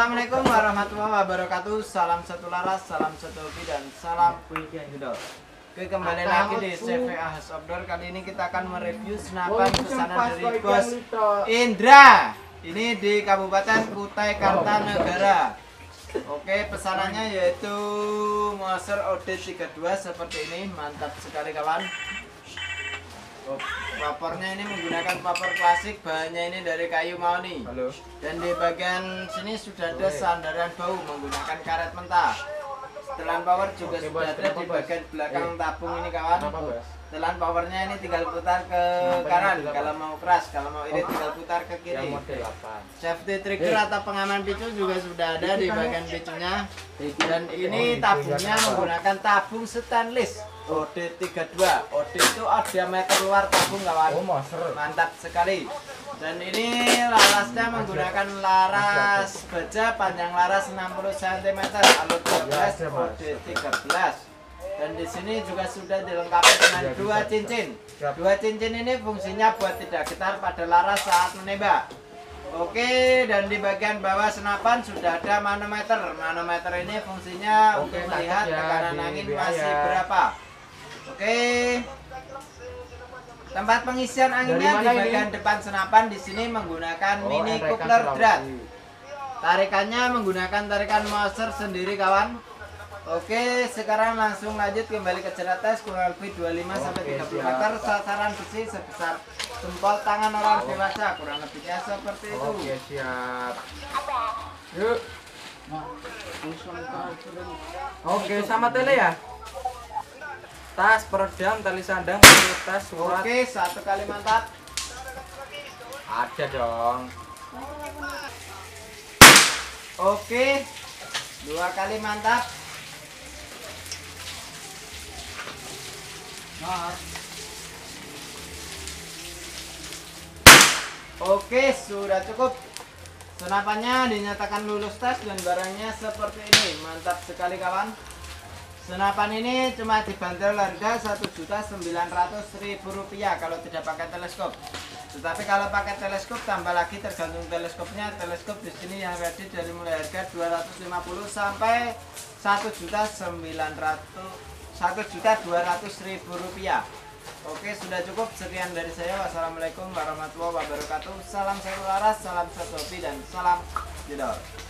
Assalamualaikum warahmatullahi wabarakatuh. Salam satu laras, salam satu hobi, dan salam gitu. Oke, kembali lagi di CVA House Outdoor. Kali ini kita akan mereview senapan pesanan dari Bos Indra. Ini di Kabupaten Kutai Kartanegara. Oke, pesanannya yaitu Moser OD32 seperti ini. Mantap sekali kawan. Papornya ini menggunakan papor klasik, bahannya ini dari kayu mahoni. Dan di bagian sini sudah ada sandaran bau menggunakan karet mentah. Setelan power juga sudah ada di bagian belakang tabung ini kawan. Setelan powernya ini tinggal putar ke kanan kalau mau keras, kalau mau irit tinggal putar ke kiri. Safety trigger atau pengaman picu juga sudah ada di bagian picunya. Dan ini tabungnya menggunakan tabung stainless OD32. OD itu diameter luar tabung kawan. Mantap sekali. Dan ini larasnya menggunakan laras baja, panjang laras 60 cm, alur 12 OD13. Dan di sini juga sudah dilengkapi dengan dua cincin. Dua cincin ini fungsinya buat tidak getar pada laras saat menembak. Oke, dan di bagian bawah senapan sudah ada manometer. Manometer ini fungsinya untuk melihat tekanan angin masih berapa. Oke. Tempat pengisian anginnya di bagian depan senapan di sini menggunakan mini coupler drat. Tarikannya menggunakan tarikan Moser sendiri kawan. Oke, sekarang langsung lanjut kembali ke jarak tes kurang lebih 25-30 meter. Sasaran besi sebesar jempol tangan orang dewasa, kurang lebihnya seperti itu. Oke, siap. Yuk. Oke, sama tele ya. Tas, peredam, tali sandang, tas, surat. Oke, satu kali mantap. Ada dong. Oke, dua kali mantap. Oke, sudah cukup. Senapannya dinyatakan lulus tes dan barangnya seperti ini. Mantap sekali kawan. Senapan ini cuma dibanderol harga Rp1.900.000 kalau tidak pakai teleskop. Tetapi kalau pakai teleskop tambah lagi tergantung teleskopnya. Teleskop di sini yang ready dari mulai harga 250 sampai Rp1.200.000. Oke, sudah cukup. Sekian dari saya. Wassalamualaikum warahmatullahi wabarakatuh. Salam satu laras, salam satu hobi, dan salam jedor.